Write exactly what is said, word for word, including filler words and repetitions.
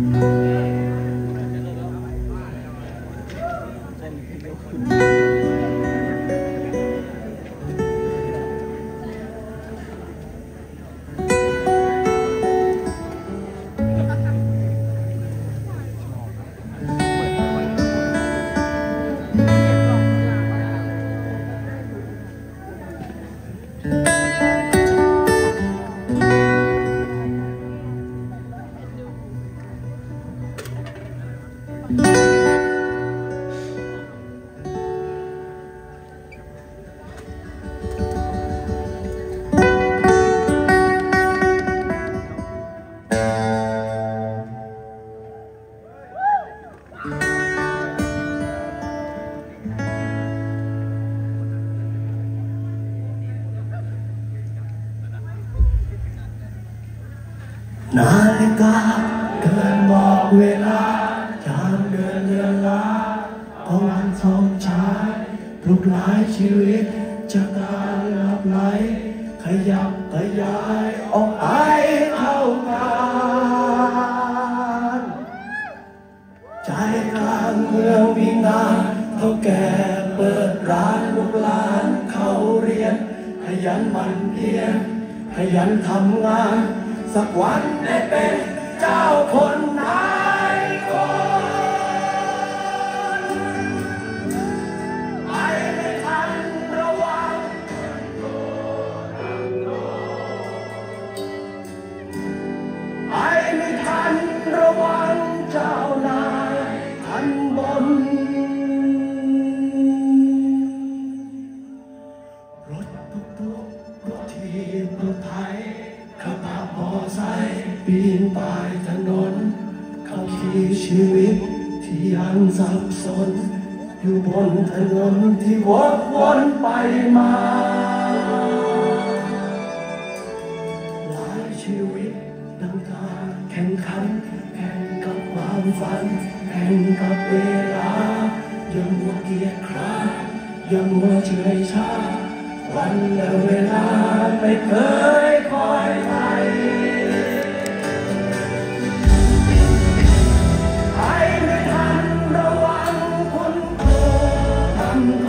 นาฬิกาเดินบอกเวลาจามเดือนเดือนลาพอวันสองชายปลุกหลายชีวิตจากการหลับไหลขยับขยายออกไปเข้างานใจกลางเมืองมีงานเท่าแก่เปิดร้านลูกหลานเข้าเรียนขยันหมั่นเพียรขยันทำงานสักวันได้เป็นเจ้าคนนายคนไปไม่ทันระวังไปไม่ทันระวังเจ้านายทันบนรถตุ๊กตุ๊กรถทีรถไถขับผ่านมอไซค์ปีนป่ายถนนขับขี่ชีวิตที่ยังสับสนอยู่บนถนนที่วกวนไปมาหลายชีวิตตั้งตาแข่งขันแข่งกับความฝันแข่งกับเวลายังมัวเกียจคร้านยังมัวเฉยชาวันและเวลาไม่เคยคอยใครใครไม่ทันระวังคนโกงทำ